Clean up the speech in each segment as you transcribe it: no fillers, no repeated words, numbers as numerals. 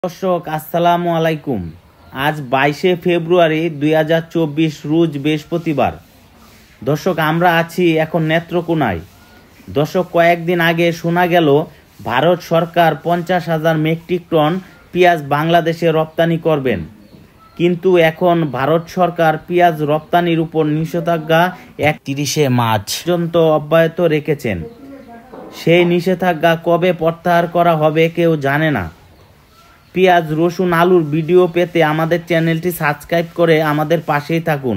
দর্শক আসসালামু আলাইকুম। আজ 22শে ফেব্রুয়ারি 2024 রোজ বৃহস্পতিবার। দর্শক আমরা আছি এখন নেত্রকোনায়। দর্শক কয়েকদিন আগে শোনা গেল ভারত সরকার 50,000 মেট্রিক টন পেঁয়াজ বাংলাদেশে রপ্তানি করবেন, কিন্তু এখন ভারত সরকার পেঁয়াজ রপ্তানির উপর নিষেধাজ্ঞা 31শে মার্চ পর্যন্ত অব্যাহত রেখেছেন। সেই নিষেধাজ্ঞা কবে প্রত্যাহার করা হবে কেউ জানে না। পেঁয়াজ, রসুন, আলুর ভিডিও পেতে আমাদের চ্যানেলটি সাবস্ক্রাইব করে আমাদের পাশেই থাকুন।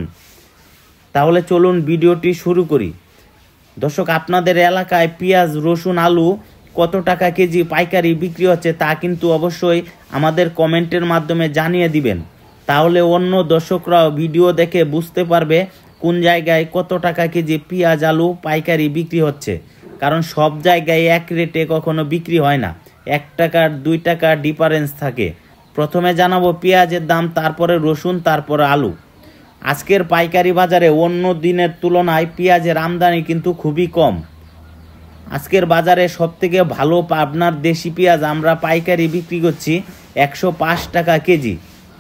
তাহলে চলুন ভিডিওটি শুরু করি। দর্শক, আপনাদের এলাকায় পেঁয়াজ, রসুন, আলু কত টাকা কেজি পাইকারি বিক্রি হচ্ছে তা কিন্তু অবশ্যই আমাদের কমেন্টের মাধ্যমে জানিয়ে দিবেন। তাহলে অন্য দর্শকরাও ভিডিও দেখে বুঝতে পারবে কোন জায়গায় কত টাকা কেজি পেঁয়াজ, আলু পাইকারি বিক্রি হচ্ছে। কারণ সব জায়গায় এক রেটে কখনো বিক্রি হয় না, 1 টাকার 2 টাকার ডিফারেন্স থাকে। প্রথমে জানাবো পেঁয়াজের দাম, তারপরে রসুন, তারপরে আলু। আজকের পাইকারি বাজারে অন্য দিনের তুলনায় পেঁয়াজের আমদানি কিন্তু খুবই কম। আজকের বাজারে সবথেকে ভালো পাবনার দেশি পেঁয়াজ আমরা পাইকারি বিক্রি করছি 105 টাকা কেজি।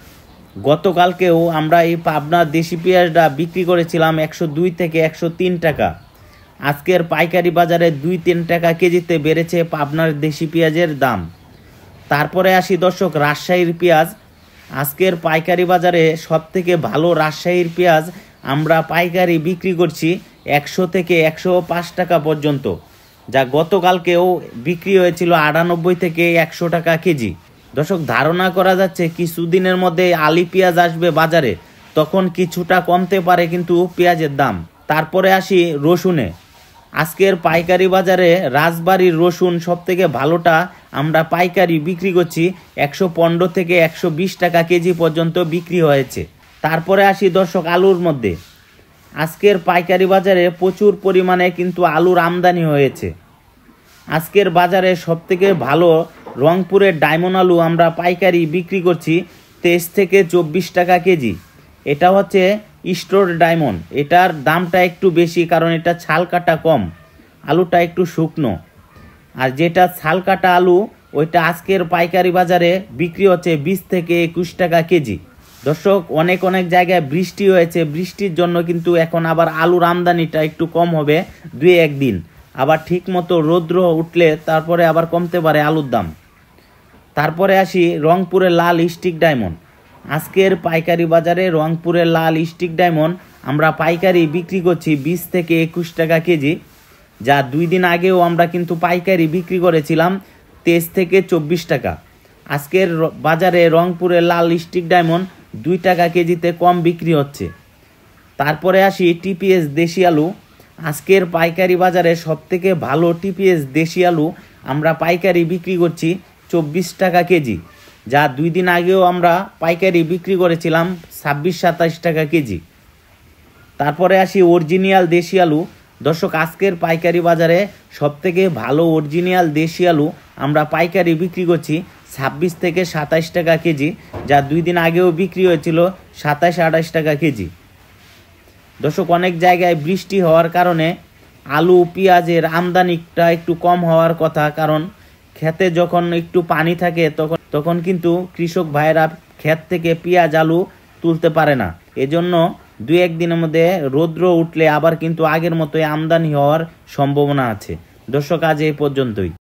গতকালকেও আমরা এই পাবনার দেশি পেঁয়াজটা বিক্রি করেছিলাম 102 থেকে 103 টাকা। আজকের পাইকারি বাজারে 2-3 টাকা কেজিতে বেড়েছে পাবনার দেশি পেঁয়াজের দাম। তারপরে আসি দর্শক রাজশাহীর পেঁয়াজ। আজকের পাইকারি বাজারে সবথেকে ভালো রাজশাহীর পেঁয়াজ আমরা পাইকারি বিক্রি করছি 100 থেকে 105 টাকা পর্যন্ত, যা গতকালকেও বিক্রি হয়েছিল 98 থেকে 100 টাকা কেজি। দর্শক, ধারণা করা যাচ্ছে কিছুদিনের মধ্যে আলি পেঁয়াজ আসবে বাজারে, তখন কিছুটা কমতে পারে কিন্তু পেঁয়াজের দাম। তারপরে আসি রসুনে। আজকের পাইকারি বাজারে রাজবাড়ির রসুন সবথেকে ভালোটা আমরা পাইকারি বিক্রি করছি 115 থেকে 120 টাকা কেজি পর্যন্ত বিক্রি হয়েছে। তারপরে আসি দর্শক আলুর মধ্যে। আজকের পাইকারি বাজারে প্রচুর পরিমাণে কিন্তু আলুর আমদানি হয়েছে। আজকের বাজারে সবথেকে ভালো রংপুরের ডায়মন্ড আলু আমরা পাইকারি বিক্রি করছি 23 থেকে 24 টাকা কেজি। এটা হচ্ছে স্টোর ডায়মন্ড, এটার দামটা একটু বেশি কারণ এটা ছাল কাটা কম, আলুটা একটু শুকনো। আর যেটা ছাল কাটা আলু ওইটা আজকের পাইকারি বাজারে বিক্রি হচ্ছে 20 থেকে 21 টাকা কেজি। দর্শক, অনেক জায়গায় বৃষ্টি হয়েছে, বৃষ্টির জন্য কিন্তু এখন আবার আলুর আমদানিটা একটু কম হবে 2-1 দিন। আবার ঠিক মতো রৌদ্র উঠলে তারপরে আবার কমতে পারে আলুর দাম। তারপরে আসি রংপুরের লাল স্টিক ডায়মন্ড। আজকের পাইকারি বাজারে রংপুরের লাল স্টিক ডায়মন্ড আমরা পাইকারি বিক্রি করছি 20 থেকে 21 টাকা কেজি, যা 2 দিন আগেও আমরা কিন্তু পাইকারি বিক্রি করেছিলাম 23 থেকে 24 টাকা। আজকের বাজারে রংপুরের লাল স্টিক ডায়মন্ড 2 টাকা কেজিতে কম বিক্রি হচ্ছে। তারপরে আসি টিপিএস দেশি আলু। আজকের পাইকারি বাজারে সবথেকে ভালো টিপিএস দেশি আলু আমরা পাইকারি বিক্রি করছি 24 টাকা কেজি, যা 2 দিন আগেও আমরা পাইকারি বিক্রি করেছিলাম 26-27 টাকা কেজি। তারপরে আসি অরিজিনাল দেশি আলু। দর্শক, আজকের পাইকারি বাজারে সবথেকে ভালো অরিজিনাল দেশি আলু আমরা পাইকারি বিক্রি করছি 26 থেকে 27 টাকা কেজি, যা 2 দিন আগেও বিক্রি হয়েছিল 27-28 টাকা কেজি। দর্শক, অনেক জায়গায় বৃষ্টি হওয়ার কারণে আলু পেঁয়াজের আমদানিটা একটু কম হওয়ার কথা, কারণ ক্ষেতে যখন একটু পানি থাকে তখন কিন্তু কৃষক ভাইয়েরা ক্ষেত থেকে পেঁয়াজ আলু তুলতে পারে না। এজন্য 2-1 দিনের মধ্যে রৌদ্র উঠলে আবার কিন্তু আগের মতোই আমদানি হওয়ার সম্ভাবনা আছে। দর্শক, আজ এই পর্যন্তই।